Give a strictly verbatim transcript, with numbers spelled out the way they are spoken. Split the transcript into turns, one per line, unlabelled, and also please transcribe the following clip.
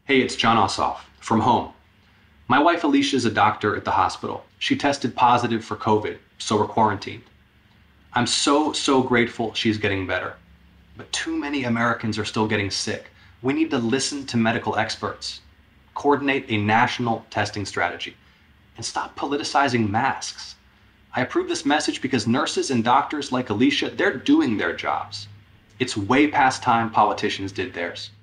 Hey, it's Jon Ossoff from home. My wife Alicia is a doctor at the hospital. She tested positive for COVID, so we're quarantined. I'm so, so grateful she's getting better. But too many Americans are still getting sick. We need to listen to medical experts, coordinate a national testing strategy, and stop politicizing masks. I approve this message because nurses and doctors like Alicia, they're doing their jobs. It's way past time politicians did theirs.